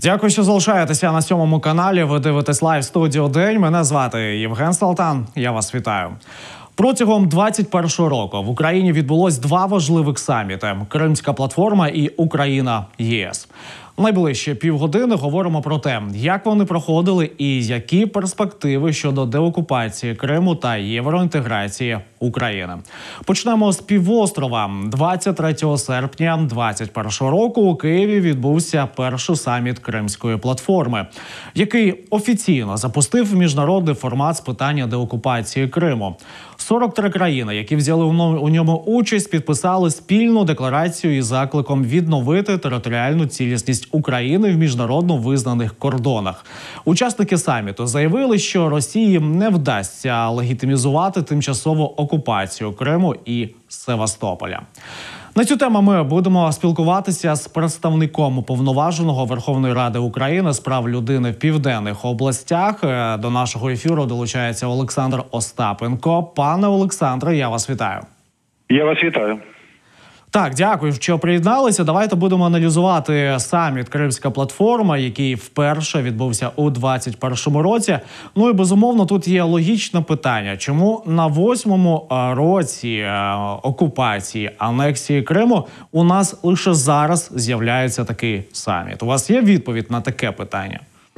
Дякую, що залишаєтеся на 7-му каналі. Ви дивитесь Лайв Студіо День. Мене звати Євген Салтан. Я вас вітаю. Протягом 2021 року в Україні відбулось два важливих саміти – Кримська платформа і Україна-ЄС. Найближчі півгодини говоримо про те, як вони проходили і які перспективи щодо деокупації Криму та євроінтеграції України. Почнемо з півострова. 23 серпня 2021 року у Києві відбувся перший саміт Кримської платформи, який офіційно запустив міжнародний формат з питання деокупації Криму. 43 країни, які взяли у ньому участь, підписали спільну декларацію із закликом відновити територіальну цілісність України в міжнародно визнаних кордонах. Учасники саміту заявили, що Росії не вдасться легітимізувати тимчасову окупацію Криму і Севастополя. На цю тему ми будемо спілкуватися з представником уповноваженого Верховної Ради України з прав людини в південних областях. До нашого ефіру долучається Олександр Остапенко. Пане Олександре, я вас вітаю. Я вас вітаю. Так, дякую, що приєдналися. Давайте будемо аналізувати саміт Кримська платформа, який вперше відбувся у 2021 році. Ну і, безумовно, тут є логічне питання. Чому на 8-му році окупації, анексії Криму у нас лише зараз з'являється такий саміт? У вас є відповідь на таке питання?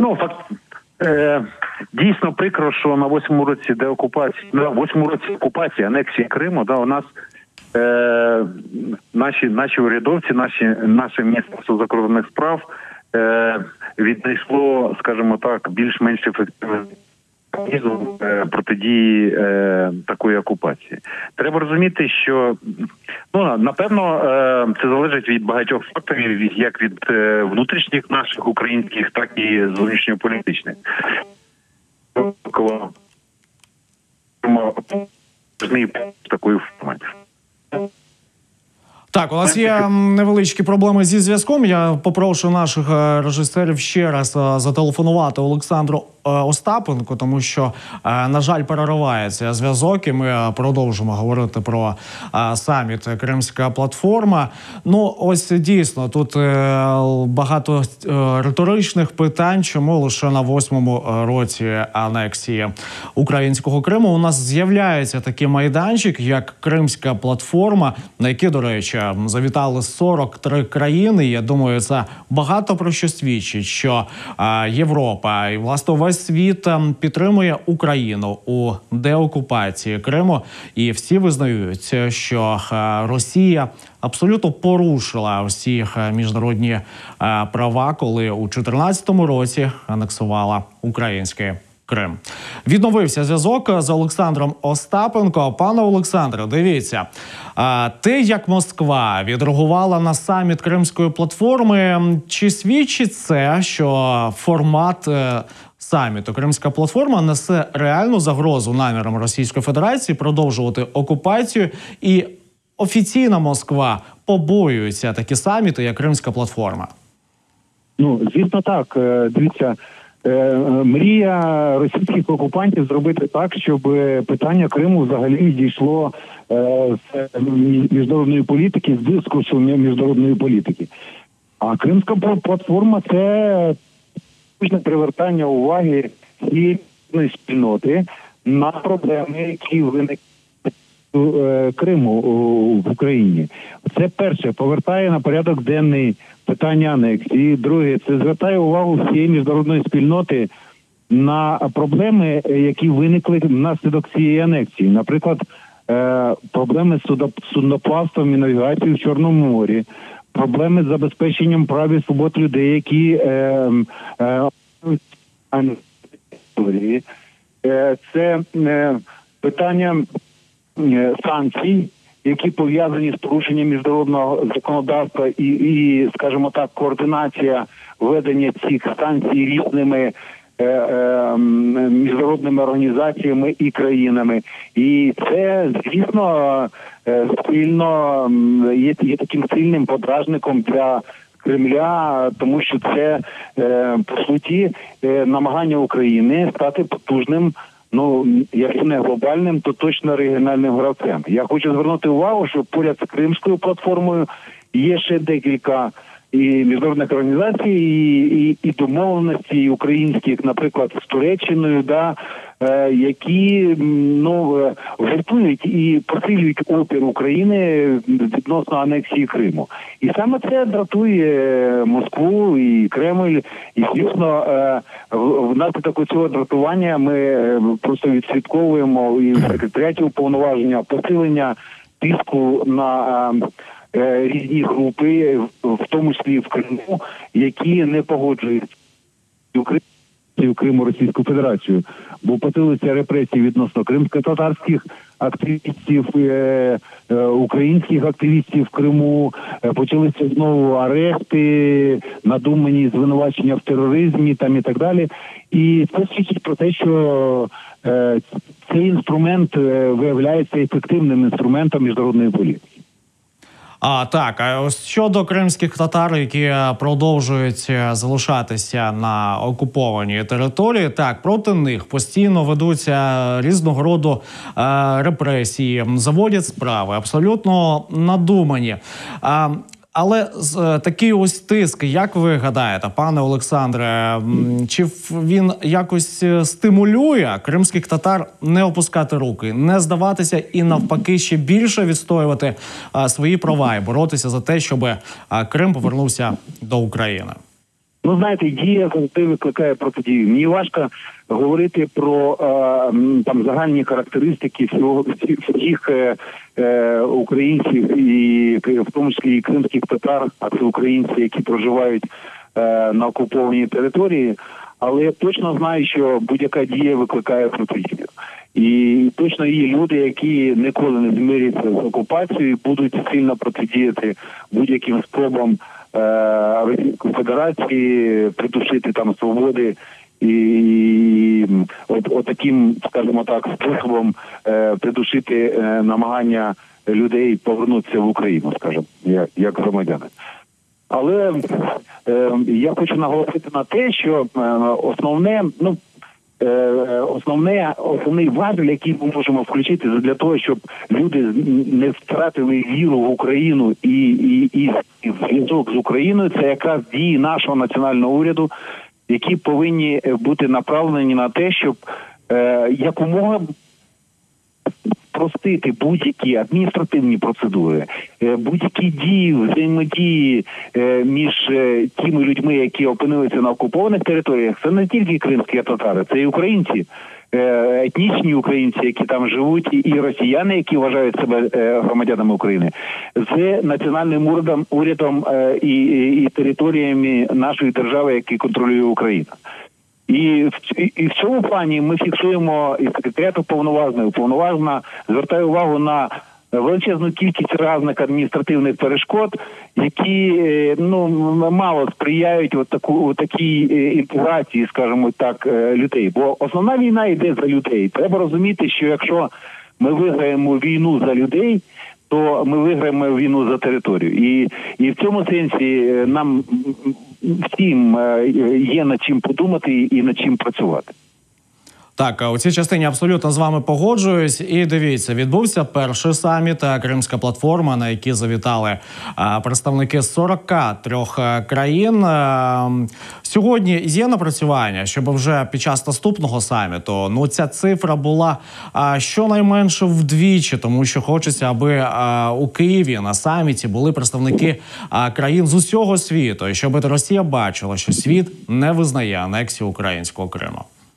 Дійсно прикро, що на 8-му році деокупації, на 8-му році окупації, анексії Криму, у нас наші урядовці, наше Міністерство закордонних справ віднайшло, скажімо так, більш-менш ефективний механізм протидії такої окупації. Треба розуміти, що напевно це залежить від багатьох факторів, як від внутрішніх наших українських, так і зовнішньополітичних. Такої форми. Так, у нас є невеличкі проблеми зі зв'язком. Я попрошу наших режисерів ще раз зателефонувати Олександру Остапенку, тому що, на жаль, переривається зв'язок, і ми продовжимо говорити про саміт Кримська платформа. Ну, ось дійсно, тут багато риторичних питань, чому лише на 8-му році анексії українського Криму у нас з'являється такий майданчик, як Кримська платформа, на який, до речі, завітали 43 країни. Я думаю, це багато про що свідчить, що Європа і, власне, весь світ підтримує Україну у деокупації Криму. І всі визнають, що Росія абсолютно порушила всі міжнародні права, коли у 2014 році анексувала український Крим. Відновився зв'язок з Олександром Остапенко. Пане Олександре, дивіться, те, як Москва відреагувала на саміт Кримської платформи, чи свідчить це, що формат саміту Кримська платформа несе реальну загрозу намірам Російської Федерації продовжувати окупацію, і офіційна Москва побоюється такі саміти, як Кримська платформа? Звісно так. Дивіться, мрія російських окупантів зробити так, щоб питання Криму взагалі дійшло з міжнародної політики, з дискурсу міжнародної політики. А Кримська платформа – це привертання уваги всієї спільноти на проблеми, які виникли Криму в Україні. Це перше, повертає на порядок денний питання анексії. Друге, це звертає увагу всієї міжнародної спільноти на проблеми, які виникли внаслідок цієї анексії. Наприклад, проблеми з судноплавством і навігацією в Чорному морі, проблеми з забезпеченням прав і свобод людей, які це питання санкцій, які пов'язані з порушенням міжнародного законодавства і, скажімо так, координація ведення цих санкцій різними міжнародними організаціями і країнами. І це, звісно, сильно є таким сильним подражником для Кремля, тому що це, по суті, намагання України стати потужним, якщо не глобальним, то точно регіональним гравцем. Я хочу звернути увагу, що поряд з Кримською платформою є ще декілька і міжнародних організацій, і домовленості українських, наприклад, з Туреччиною, які гуртують і посилюють опір України відносно анексії Криму. І саме це дратує Москву і Кремль. І, звісно, внаслідок цього дратування ми просто відслідковуємо і в секретаріаті уповноваження посилення тиску на різні групи, в тому числі в Криму, які не погоджують Криму Російську Федерацію. Бо посилилися репресії відносно кримсько-татарських активістів, українських активістів в Криму, почалися знову арешти, надумані звинувачення в тероризмі і так далі. І це свідчить про те, що цей інструмент виявляється ефективним інструментом міжнародної політики. Так, а ось щодо кримських татар, які продовжують залишатися на окупованій території, так, проти них постійно ведуться різного роду репресії, заводять справи, абсолютно надумані. Але такий ось тиск, як ви гадаєте, пане Олександре, чи він якось стимулює кримських татар не опускати руки, не здаватися і навпаки ще більше відстоювати свої права і боротися за те, щоб Крим повернувся до України? Ну, знаєте, дія завжди викликає протидію. Мені важко говорити про загальні характеристики всіх українців, і в тому числі і кримських татар, а це українці, які проживають на окупованій території, але я точно знаю, що будь-яка дія викликає протидію. І точно є люди, які ніколи не змиряться з окупацією, будуть сильно протидіяти будь-яким спробам Російської Федерації придушити там свободи і таким, скажімо так, способом придушити намагання людей повернутися в Україну, скажімо, як громадяни. Але я хочу наголосити на те, що основний важіль, який ми можемо включити для того, щоб люди не втратили віру в Україну і зв'язок з Україною, це якраз дії нашого національного уряду, які повинні бути направлені на те, щоб якомога спростити будь-які адміністративні процедури, будь-які дії, взаємодії між тими людьми, які опинилися на окупованих територіях. Це не тільки кримські татари, це і українці, етнічні українці, які там живуть, і росіяни, які вважають себе громадянами України, з національним урядом і територіями нашої держави, які контролює Україна. І в цьому плані ми фіксуємо, і секретаріат уповноважена звертає увагу на величезну кількість різних адміністративних перешкод, які мало сприяють такій інтеграції, скажімо так, людей. Бо основна війна йде за людей. Треба розуміти, що якщо ми виграємо війну за людей, то ми виграємо війну за територію. І в цьому сенсі нам всім є над чим подумати і над чим працювати. Так, у цій частині абсолютно з вами погоджуюсь. І дивіться, відбувся перший саміт Кримська платформа, на який завітали представники з 43 країн. Сьогодні є напрацювання, щоб вже під час наступного саміту ця цифра була щонайменше вдвічі, тому що хочеться, аби у Києві на саміті були представники країн з усього світу, і щоб Росія бачила, що світ не визнає анексію українського Криму.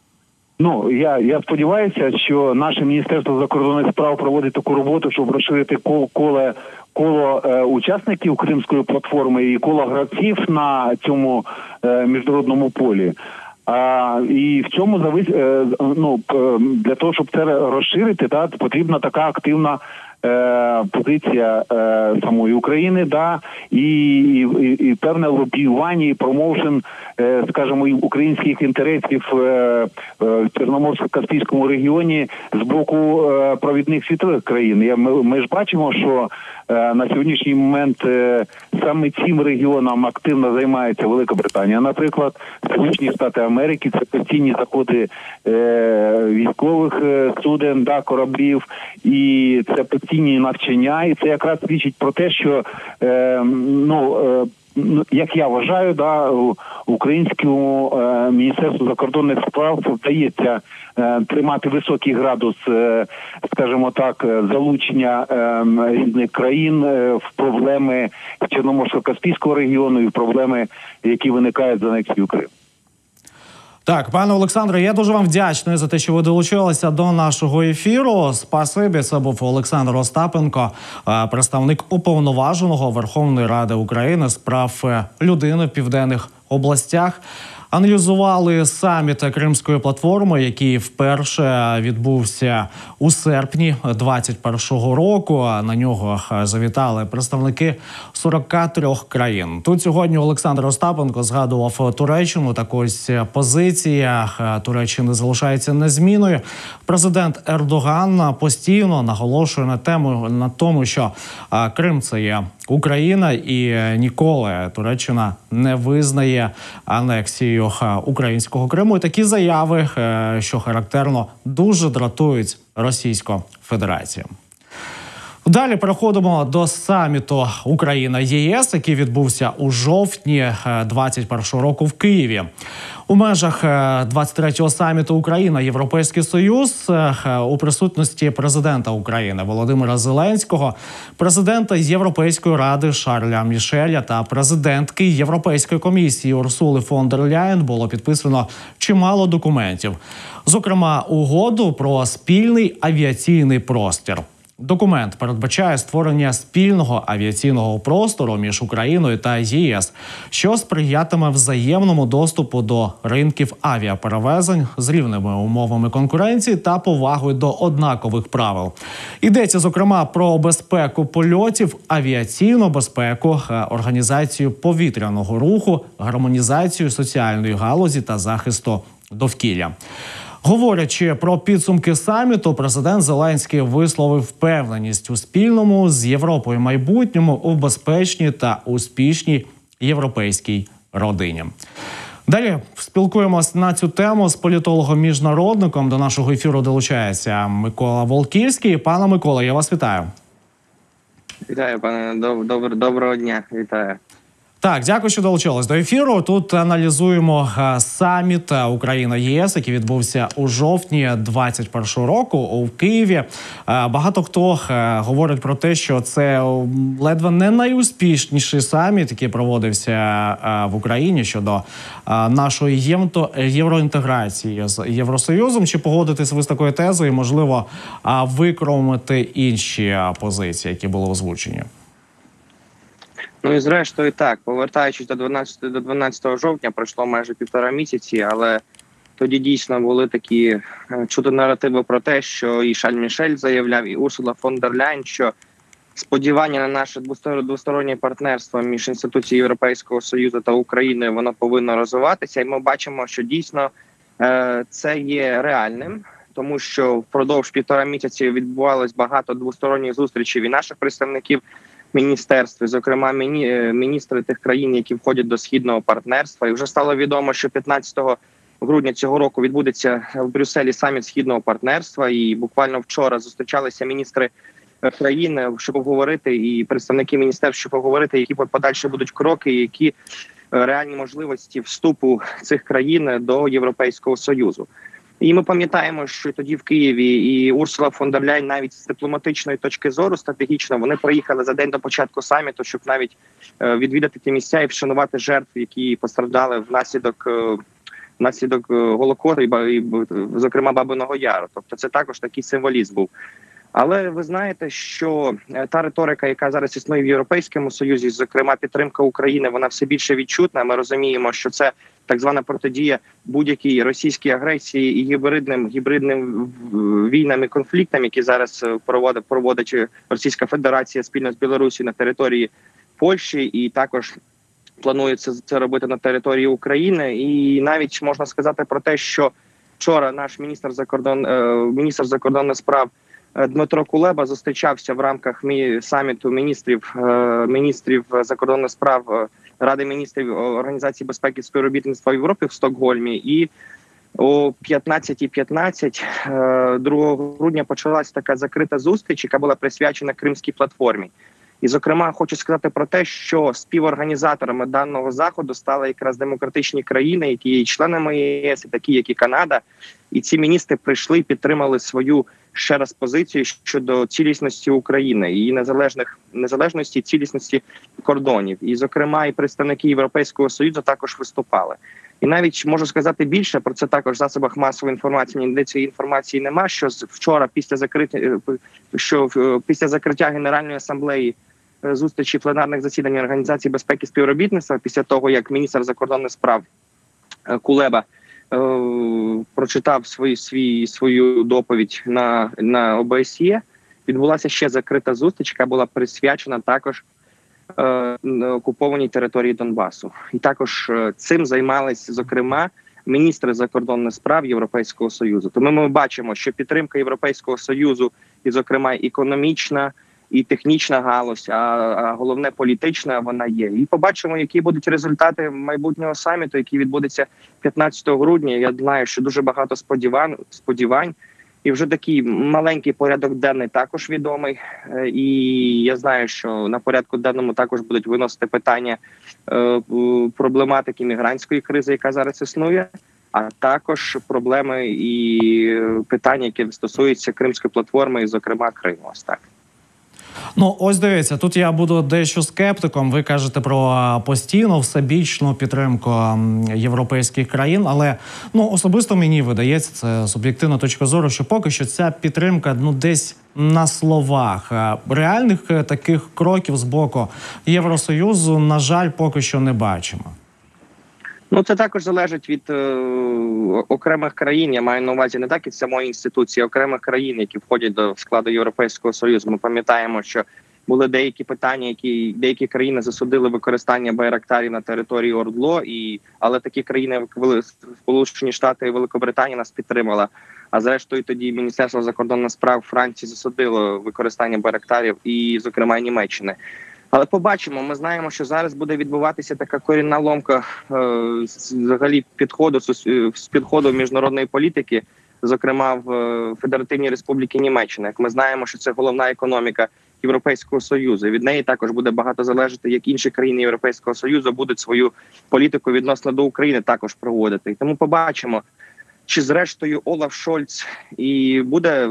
Я сподіваюся, що наше Міністерство закордонних справ проводить таку роботу, щоб розширити коло учасників Кримської платформи і коло гравців на цьому міжнародному полі. І в цьому для того, щоб це розширити, потрібна така активна позиція самої України, і певне лобіювання, і промоушен, скажімо, українських інтересів в Чорноморсько-Каспійському регіоні з боку провідних світових країн. Ми ж бачимо, що на сьогоднішній момент саме цим регіоном активно займається Велика Британія, наприклад, Сполучені Штати Америки, це постійні заходи військових суден, кораблів, і це постійні навчання, і це якраз свідчить про те, що як я вважаю, українському Міністерству закордонних справ вдається тримати високий градус, скажімо так, залучення різних країн в проблеми Чорноморсько-Каспійського регіону і в проблеми, які виникають з анексією Криму. Так, пане Олександре, я дуже вам вдячний за те, що ви долучилися до нашого ефіру. Спасибі. Це був Олександр Остапенко, представник уповноваженого Верховної Ради України з прав людини в Південних областях. Аналізували саміт Кримської платформи, який вперше відбувся у серпні 2021 року. На нього завітали представники 43 країн. Тут сьогодні Олександр Остапенко згадував Туреччину. Так ось позиція Туреччини залишається незмінною. Президент Ердоган постійно наголошує на тому, що Крим – це є Україна, і ніколи Туреччина не визнає анексію українського Криму. І такі заяви, що характерно, дуже дратують Російську Федерацію. Далі переходимо до саміту Україна-ЄС, який відбувся у жовтні 2021 року в Києві. У межах 23-го саміту Україна-Європейський Союз у присутності президента України Володимира Зеленського, президента Європейської ради Шарля Мішеля та президентки Європейської комісії Урсули фон дер Ляєн було підписано чимало документів. Зокрема, угоду про спільний авіаційний простір. Документ передбачає створення спільного авіаційного простору між Україною та ЄС, що сприятиме взаємному доступу до ринків авіаперевезень з рівними умовами конкуренції та повагою до однакових правил. Йдеться, зокрема, про безпеку польотів, авіаційну безпеку, організацію повітряного руху, гармонізацію соціальної галузі та захисту довкілля. Говорячи про підсумки саміту, президент Зеленський висловив впевненість у спільному з Європою майбутньому у безпечній та успішній європейській родині. Далі спілкуємось на цю тему з політологом-міжнародником. До нашого ефіру долучається Микола Волківський. Пане Микола, я вас вітаю. Вітаю, пане. Доброго дня. Вітаю. Так, дякую, що долучились до ефіру. Тут аналізуємо саміт Україна-ЄС, який відбувся у жовтні 2021 року у Києві. Багато хто говорить про те, що це ледве не найуспішніший саміт, який проводився в Україні щодо нашої євроінтеграції з Євросоюзом. Чи погодитесь ви з такою тезою? Можливо, викромити інші позиції, які були озвучені? Ну і зрештою так, повертаючись до 12 жовтня, пройшло майже 1,5 місяці, але тоді дійсно були такі чути наративи про те, що і Шарль Мішель заявляв, і Урсула фон дер Ляєн, що сподівання на наше двостороннє партнерство між інституцією Європейського Союзу та Україною, воно повинно розвиватися. І ми бачимо, що дійсно це є реальним, тому що впродовж 1,5 місяці відбувалось багато двосторонніх зустрічей і наших представників міністерстві, зокрема міністри тих країн, які входять до східного партнерства. І вже стало відомо, що 15 грудня цього року відбудеться в Брюсселі саміт східного партнерства. І буквально вчора зустрічалися міністри країн, щоб обговорити, і представники міністерств, щоб обговорити, які подальші будуть кроки, які реальні можливості вступу цих країн до Європейського Союзу. І ми пам'ятаємо, що тоді в Києві і Урсула фон дер Ляєн навіть з дипломатичної точки зору стратегічно вони приїхали за день до початку саміту, щоб навіть відвідати ті місця і вшанувати жертв, які постраждали внаслідок Голокосту і зокрема Бабиного Яру. Тобто це також такий символізм був. Але ви знаєте, що та риторика, яка зараз існує в Європейському Союзі, зокрема підтримка України, вона все більше відчутна. Ми розуміємо, що це так звана протидія будь-якій російській агресії і гібридним війнам і конфліктам, які зараз проводить Російська Федерація спільно з Білорусією на території Польщі, і також планується це робити на території України. І навіть можна сказати про те, що вчора наш міністр закордонних справ Дмитро Кулеба зустрічався в рамках саміту міністрів закордонних справ Ради міністрів Організації безпеки і співробітництва в Європі в Стокгольмі. І о 15:15 2 грудня почалась така закрита зустріч, яка була присвячена Кримській платформі. І, зокрема, хочу сказати про те, що співорганізаторами даного заходу стали якраз демократичні країни, які є членами ЄС, такі як і Канада. І ці міністри прийшли і підтримали свою ще раз позицію щодо цілісності України, її незалежності і цілісності кордонів. І, зокрема, і представники Європейського Союзу також виступали. І навіть можу сказати більше, про це також в засобах масової інформації, ніде цієї інформації нема, що вчора після закриття Генеральної асамблеї зустрічі пленарних засідань Організації безпеки і співробітництва, після того, як міністр закордонних справ Кулеба прочитав свою доповідь на ОБСЄ, відбулася ще закрита зустріч, яка була присвячена також окупованій території Донбасу. І також цим займалися, зокрема, міністри закордонних справ Європейського Союзу. Тому ми бачимо, що підтримка Європейського Союзу, і, зокрема, економічна, і технічна галузь, а головне політична, вона є. І побачимо, які будуть результати майбутнього саміту, який відбудеться 15 грудня. Я знаю, що дуже багато сподівань. І вже такий маленький порядок денний також відомий. І я знаю, що на порядку денному також будуть виносити питання проблематики мігрантської кризи, яка зараз існує, а також проблеми і питання, які стосуються Кримської платформи, і, зокрема, Криму. Ось так. Ну, ось дивіться, тут я буду дещо скептиком. Ви кажете про постійну, всебічну підтримку європейських країн, але особисто мені видається, це суб'єктивна точка зору, що поки що ця підтримка десь на словах. Реальних таких кроків з боку Євросоюзу, на жаль, поки що не бачимо. Це також залежить від окремих країн. Я маю на увазі не так від самої інституції, а окремих країн, які входять до складу Європейського Союзу. Ми пам'ятаємо, що були деякі питання, деякі країни засудили використання байрактарів на території ОРДЛО, але такі країни, як Сполучені Штати і Великобританія, нас підтримала. А зрештою тоді Міністерство закордонних справ Франції засудило використання байрактарів і, зокрема, Німеччини. Але побачимо, ми знаємо, що зараз буде відбуватися така корінна ломка взагалі підходу міжнародної політики, зокрема в Федеративній Республіці Німеччина. Як ми знаємо, що це головна економіка Європейського Союзу. Від неї також буде багато залежати, як інші країни Європейського Союзу будуть свою політику відносно до України також проводити. І тому побачимо, чи зрештою Олаф Шольц і буде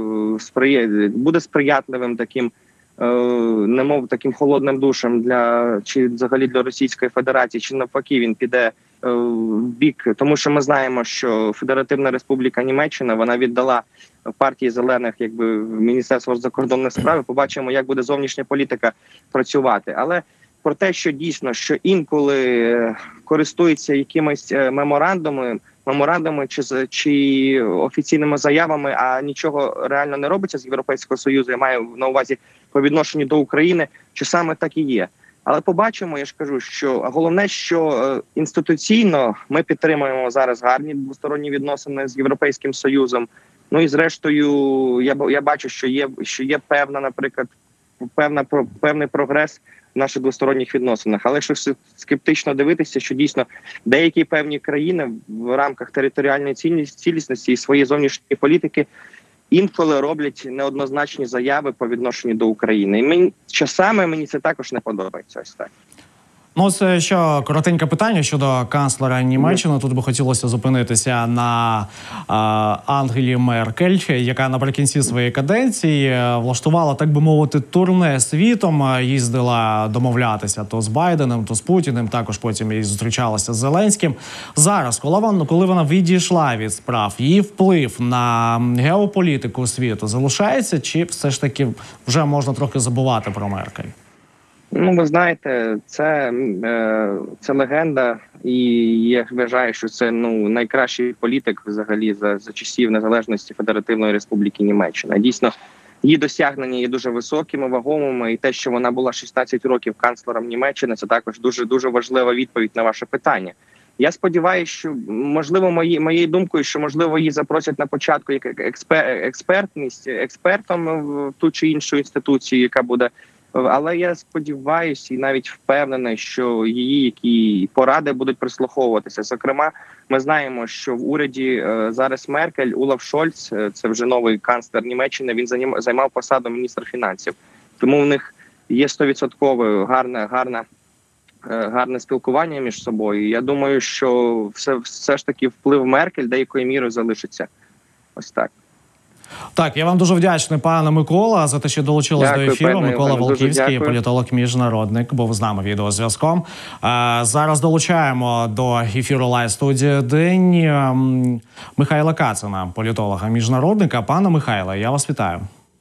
сприятливим таким, немов таким холодним душем чи взагалі для Російської Федерації, чи навпаки він піде в бік, тому що ми знаємо, що Федеративна Республіка Німеччина, вона віддала партії зелених Міністерство закордонних справ. Побачимо, як буде зовнішня політика працювати. Але про те, що дійсно, що інколи користуються якимись меморандумами чи офіційними заявами, а нічого реально не робиться з Європейського Союзу, я маю на увазі по відношенню до України, чи саме так і є. Але побачимо, я ж кажу, що головне, що інституційно ми підтримуємо зараз гарні двосторонні відносини з Європейським Союзом. І зрештою, я бачу, що є певна, наприклад, певний прогрес в наших двосторонніх відносинах. Але якщо скептично дивитися, що дійсно деякі певні країни в рамках територіальної цілісності і своєї зовнішньої політики інколи роблять неоднозначні заяви по відношенню до України. І часами мені це також не подобається. Ось так. Це ще коротеньке питання щодо канцлера Німеччини. Тут би хотілося зупинитися на Ангелі Меркель, яка наприкінці своєї каденції влаштувала, так би мовити, турне світом. Їздила домовлятися то з Байденом, то з Путіним, також потім і зустрічалася з Зеленським. Зараз, коли вона відійшла від справ, її вплив на геополітику світу залишається, чи все ж таки вже можна трохи забувати про Меркель? Ви знаєте, це легенда, і я вважаю, що це найкращий політик взагалі за часів незалежності Федеративної Республіки Німеччина. Дійсно, її досягнення є дуже високими, вагомими, і те, що вона була 16 років канцлером Німеччини, це також дуже важлива відповідь на ваше питання. Я сподіваюся, що, можливо, моєю думкою, що, можливо, її запросять на початку як експертом в ту чи іншу інституцію, яка буде. Але я сподіваюся і навіть впевнений, що її поради будуть прислуховуватися. Зокрема, ми знаємо, що в уряді зараз Меркель, Олаф Шольц, це вже новий канцлер Німеччини, він займав посаду міністра фінансів. Тому в них є 100% гарне спілкування між собою. Я думаю, що все ж таки вплив Меркель деякою мірою залишиться. Ось так. Так, я вам дуже вдячний, пане Микола, за те, що долучились до ефіру. Микола Волківський, політолог-міжнародник, був з нами відеозв'язком. Зараз долучаємо до ефіру Лайв-студії «День» Михайла Кацина, політолога-міжнародника. Пане Михайле, я вас вітаю.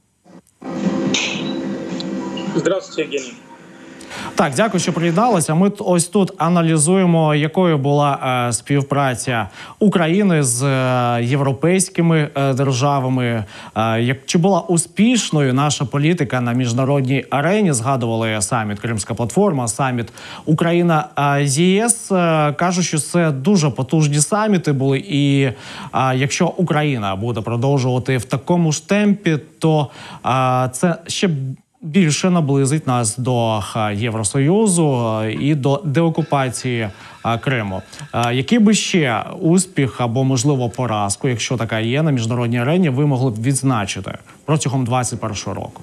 Здравствуйте, Євгеній. Так, дякую, що приєдналися. Ми ось тут аналізуємо, якою була співпраця України з європейськими державами. Чи була успішною наша політика на міжнародній арені? Згадували саміт Кримська платформа, саміт Україна з ЄС. Кажуть, що це дуже потужні саміти були. І якщо Україна буде продовжувати в такому ж темпі, то це ще більше наблизить нас до Євросоюзу і до деокупації Криму. Який би ще успіх або, можливо, поразку, якщо така є, на міжнародній арені, ви могли б відзначити протягом 2021 року?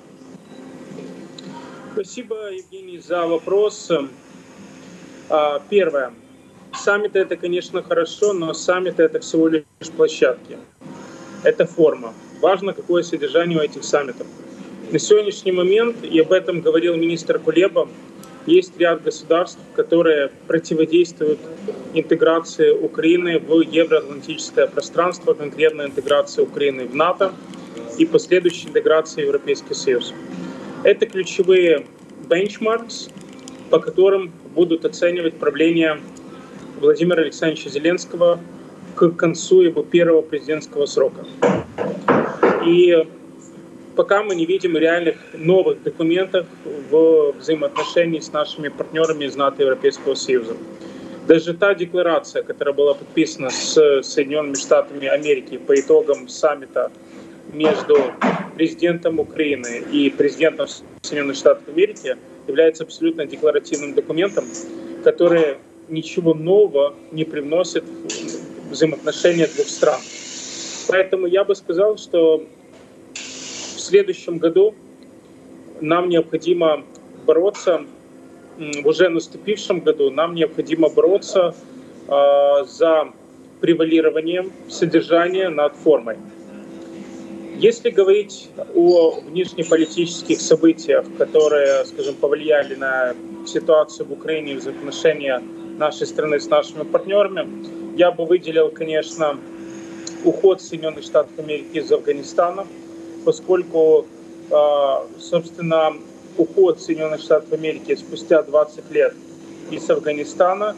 Спасибо, Евгений, за вопрос. Первое. Саммиты — это, конечно, хорошо, но саммиты — это всего лишь площадки. Это форма. Важно, какое содержание у этих саммитов. На сегодняшний момент, и об этом говорил министр Кулеба, есть ряд государств, которые противодействуют интеграции Украины в евроатлантическое пространство, конкретно интеграции Украины в НАТО и последующей интеграции в Европейский Союз. Это ключевые бенчмаркс, по которым будут оценивать правление Владимира Александровича Зеленского к концу его первого президентского срока. И пока мы не видим реальных новых документов в взаимоотношении с нашими партнерами из НАТО и Европейского Союза. Даже та декларация, которая была подписана с Соединенными Штатами Америки по итогам саммита между президентом Украины и президентом Соединенных Штатов Америки, является абсолютно декларативным документом, который ничего нового не привносит в взаимоотношения двух стран. Поэтому я бы сказал, что в следующем году нам необходимо бороться, в уже наступившем году нам необходимо бороться за превалированием содержания над формой. Если говорить о внешнеполитических событиях, которые, скажем, повлияли на ситуацию в Украине и взаимоотношения нашей страны с нашими партнерами, я бы выделил, конечно, уход Соединенных Штатов Америки из Афганистана, поскольку, собственно, уход Соединенных Штатов Америки спустя 20 лет из Афганистана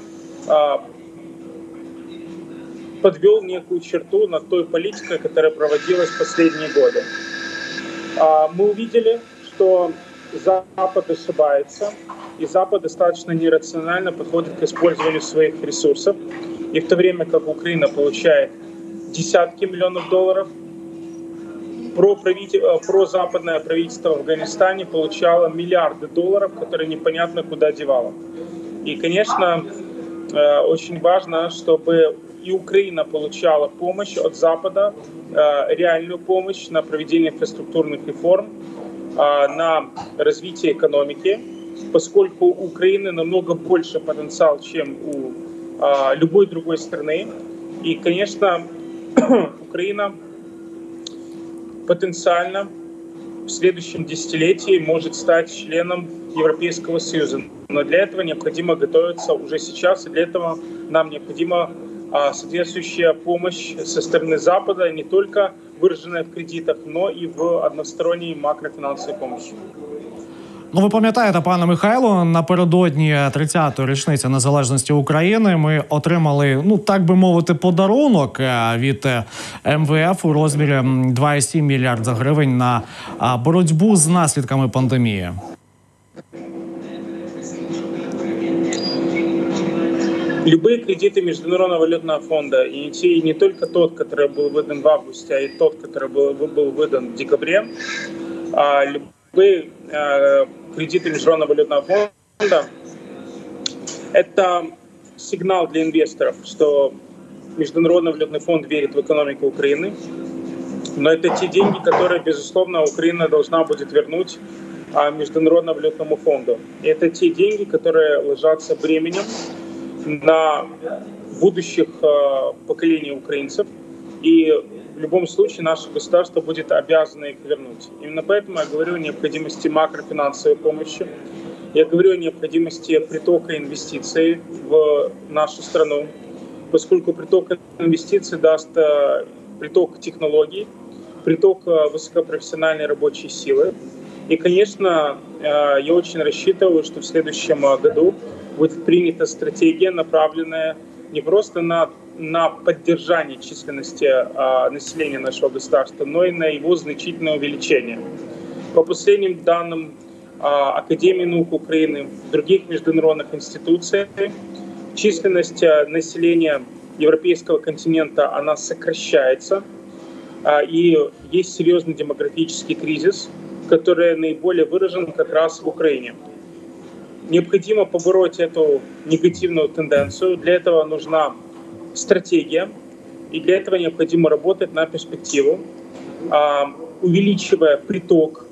подвел некую черту над той политикой, которая проводилась в последние годы. Мы увидели, что Запад ошибается, и Запад достаточно нерационально подходит к использованию своих ресурсов. И в то время как Украина получает десятки миллионов долларов, прозападное правительство в Афганистане получало миллиарды долларов, которые непонятно куда девало. И, конечно, очень важно, чтобы и Украина получала помощь от Запада, реальную помощь на проведение инфраструктурных реформ, на развитие экономики, поскольку у Украины намного больше потенциал, чем у любой другой страны. И, конечно, Украина потенциально в следующем десятилетии может стать членом Европейского Союза. Но для этого необходимо готовиться уже сейчас, и для этого нам необходима соответствующая помощь со стороны Запада, не только выраженная в кредитах, но и в односторонней макрофинансовой помощи. Ну, ви пам'ятаєте, пане Михайло, напередодні 30-ї річниці незалежності України ми отримали, ну, так би мовити, подарунок від МВФ у розмірі 2,7 мільярда гривень на боротьбу з наслідками пандемії. Любые кредиты Международного валютного фонда, и не только тот, который был выдан в августе, а и тот, который был выдан в декабре, любые кредиты Международного валютного фонда – это сигнал для инвесторов, что Международный валютный фонд верит в экономику Украины, но это те деньги, которые, безусловно, Украина должна будет вернуть Международному валютному фонду. И это те деньги, которые ложатся бременем на будущих поколений украинцев. И в любом случае наше государство будет обязано их вернуть. Именно поэтому я говорю о необходимости макрофинансовой помощи. Я говорю о необходимости притока инвестиций в нашу страну, поскольку приток инвестиций даст приток технологий, приток высокопрофессиональной рабочей силы. И, конечно, я очень рассчитываю, что в следующем году будет принята стратегия, направленная не просто на поддержание численности населения нашего государства, но и на его значительное увеличение. По последним данным Академии наук Украины, других международных институций, численность населения европейского континента, она сокращается, и есть серьезный демографический кризис, который наиболее выражен как раз в Украине. Необходимо побороть эту негативную тенденцию. Для этого нужна стратегия, и для этого необходимо работать на перспективу, увеличивая приток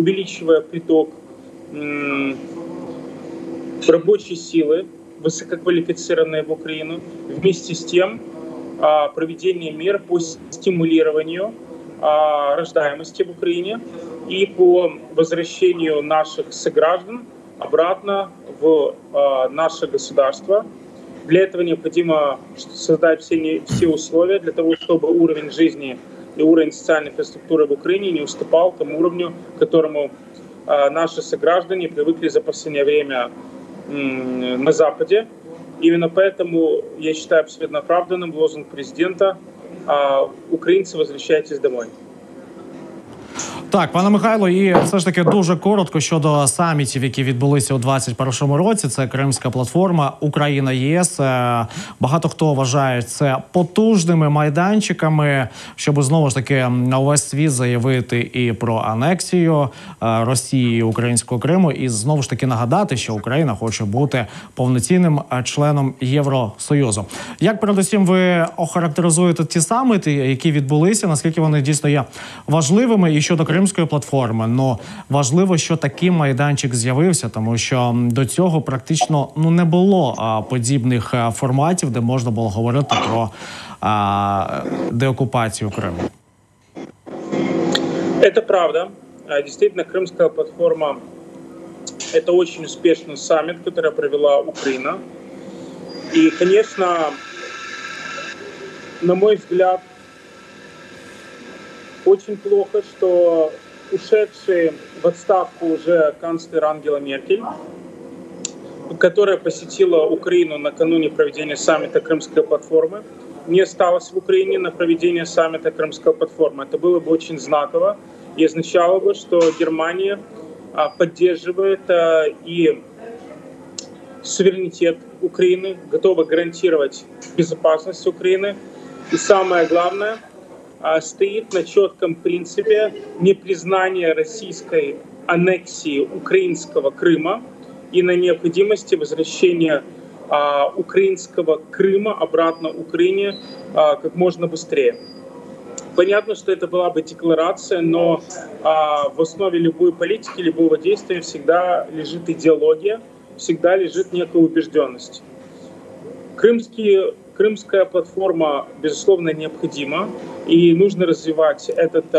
рабочей силы, высококвалифицированной в Украину, вместе с тем проведение мер по стимулированию рождаемости в Украине и по возвращению наших сограждан обратно в наше государство. Для этого необходимо создать все условия для того, чтобы уровень жизни и уровень социальной инфраструктуры в Украине не уступал тому уровню, к которому наши сограждане привыкли за последнее время на Западе. Именно поэтому я считаю абсолютно оправданным лозунг президента «Українці, возвращайтесь домой». Так, пане Михайло, і все ж таки дуже коротко щодо самітів, які відбулися у 2021 році. Це Кримська платформа, Україна, ЄС. Багато хто вважає це потужними майданчиками, щоб знову ж таки на увесь світ заявити і про анексію Росії українського Криму, і знову ж таки нагадати, що Україна хоче бути повноцінним членом Євросоюзу. Як передусім ви охарактеризуєте ті саміти, які відбулися, наскільки вони дійсно є важливими, і щодо Кримської платформи, но важливо, що такий майданчик з'явився, тому що до цього практично не було подібних форматів, де можна було говорити про деоккупацию Крыма. Это правда. Действительно, Крымская платформа – это очень успешный саммит, который провела Украина. И, конечно, на мой взгляд, очень плохо, что ушедший в отставку уже канцлер Ангела Меркель, которая посетила Украину накануне проведения саммита Крымской платформы, не осталась в Украине на проведение саммита Крымской платформы. Это было бы очень знаково и означало бы, что Германия поддерживает и суверенитет Украины, готова гарантировать безопасность Украины. И самое главное, стоит на четком принципе непризнания российской аннексии украинского Крыма и на необходимости возвращения украинского Крыма обратно Украине как можно быстрее. Понятно, что это была бы декларация, но в основе любой политики, любого действия всегда лежит идеология, всегда лежит некая убежденность. Крымская платформа, безусловно, необходима, и нужно развивать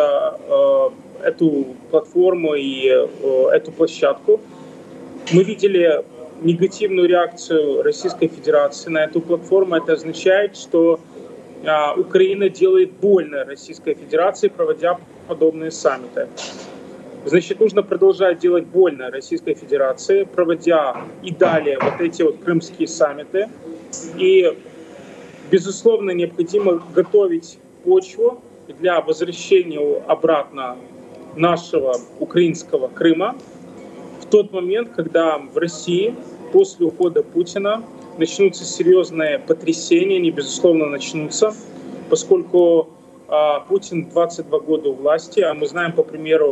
эту платформу и эту площадку. Мы видели негативную реакцию Российской Федерации на эту платформу. Это означает, что Украина делает больно Российской Федерации, проводя подобные саммиты. Значит, нужно продолжать делать больно Российской Федерации, проводя и далее вот эти вот крымские саммиты. И, безусловно, необходимо готовить почву для возвращения обратно нашего украинского Крыма в тот момент, когда в России после ухода Путина начнутся серьезные потрясения, они, безусловно, начнутся, поскольку Путин 22 года у власти, а мы знаем по примеру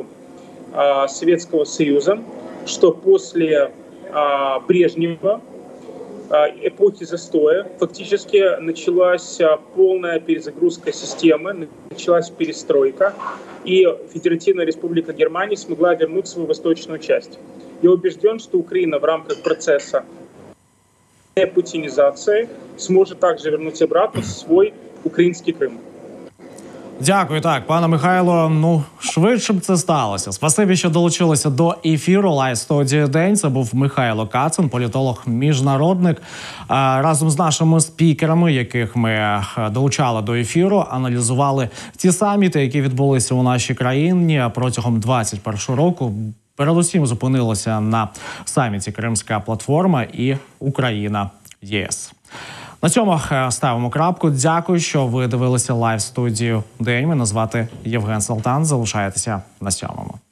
Советского Союза, что после Брежнева эпохи застоя. Фактически началась полная перезагрузка системы, началась перестройка, и Федеративная Республика Германия смогла вернуть свою восточную часть. Я убежден, что Украина в рамках процесса путинизации сможет также вернуть обратно свой український Крим. Дякую, так, пане Михайло. Ну, швидше б це сталося. Спасибі, що долучилися до ефіру Лайв студії День. Це був Михайло Кацин, політолог-міжнародник. Разом з нашими спікерами, яких ми долучали до ефіру, аналізували ті саміти, які відбулися у нашій країні протягом 2021 року. Передусім зупинилося на саміті Кримська платформа і Україна-ЄС. На цьому ставимо крапку. Дякую, що ви дивилися Лайв студію День. Мене звати Євген Салтан. Залишайтеся на 7-му.